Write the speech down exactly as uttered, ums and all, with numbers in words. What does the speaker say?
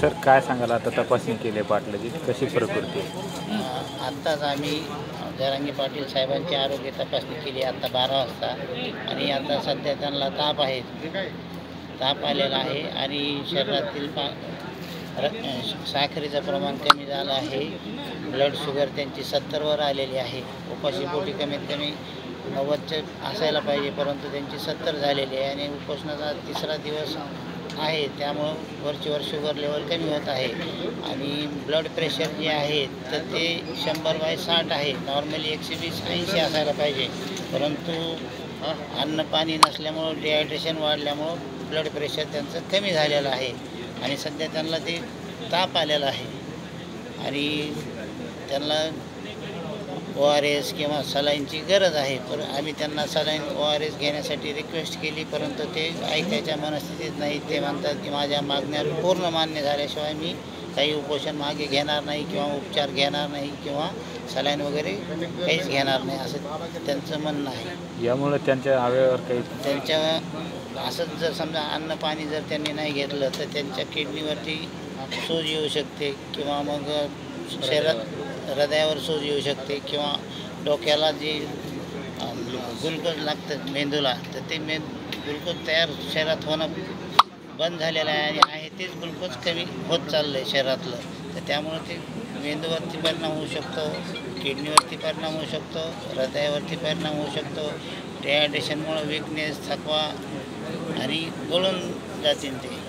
Sir काय सांगाल, आता तपासणी केली पाटलाची, कशी प्रकृती आहे? आत्ताच आम्ही जरांगे पाटील साहेबांची आरोग्य तपासणी केली आत्ता बारा वाजता आणि आता सध्या त्यांना ताप आहे, ताप आलेला आहे आणि शरीरातील पा र साखरेचं प्रमाण कमी झालं आहे. ब्लड शुगर त्यांची सत्तरवर आलेली आहे. उपाशीपोटी कमीत कमी नव्वदचे असायला पाहिजे, परंतु त्यांची सत्तर झालेली आहे आणि उपोषणाचा तिसरा दिवस आहे, त्यामुळं वरचीवर शुगर लेवल कमी होत आहे आणि ब्लड प्रेशर जे आहे तर ते शंभर बाय साठ आहे. नॉर्मली एकशे वीस ऐंशी असायला पाहिजे, परंतु अन्न पाणी नसल्यामुळं डिहायड्रेशन वाढल्यामुळं ब्लड प्रेशर त्यांचं कमी झालेलं आहे आणि सध्या त्यांना ते ताप आलेला आहे आणि त्यांना ओ आर एस किंवा सलाईनची गरज आहे. पर आम्ही त्यांना सलाईन ओ आर एस घेण्यासाठी रिक्वेस्ट केली, परंतु ते ऐकायच्या मनस्थितीत नाही. ते म्हणतात की माझ्या मागण्या पूर्ण मान्य झाल्याशिवाय मी काही उपोषण मागे घेणार नाही किंवा उपचार घेणार नाही किंवा सलाईन वगैरे काहीच घेणार नाही, असं त्यांचं म्हणणं आहे. यामुळे त्यांच्या अवयवावर काही त्यांच्या असंच जर समजा अन्न पाणी जर त्यांनी नाही घेतलं तर त्यांच्या किडनीवरती सूज येऊ शकते किंवा मग शरीरात हृदयावर सूज येऊ शकते किंवा डोक्याला जे ग्लुकोज लागतं मेंदूला, तर ते मे ग्लुकोज तयार शरीरात होणं बंद झालेलं आहे आणि आहे तेच ग्लुकोज कमी होत चाललं आहे शरीरातलं. तर त्यामुळं ते मेंदूवरती परिणाम होऊ शकतो, किडनीवरती परिणाम होऊ शकतो, हृदयावरती परिणाम होऊ शकतो. डिहायड्रेशनमुळं विकनेस, थकवा आणि गळून जातील ते.